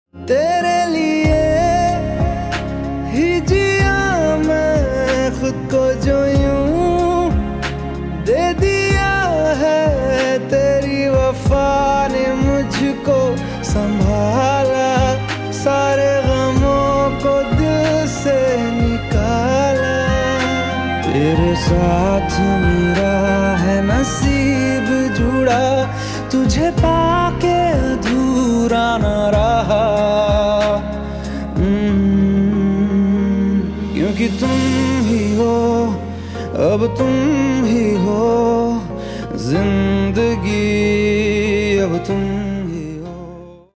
तेरे लिए ही जिया मैं खुद को जो यूं दे दिया है, तेरी वफा ने मुझको संभाला, सारे गमों को दिल से निकाला। तेरे साथ मेरा है नसीब जुड़ा, तुझे पाके अधूरा न रहा। क्योंकि तुम ही हो, अब तुम ही हो जिंदगी।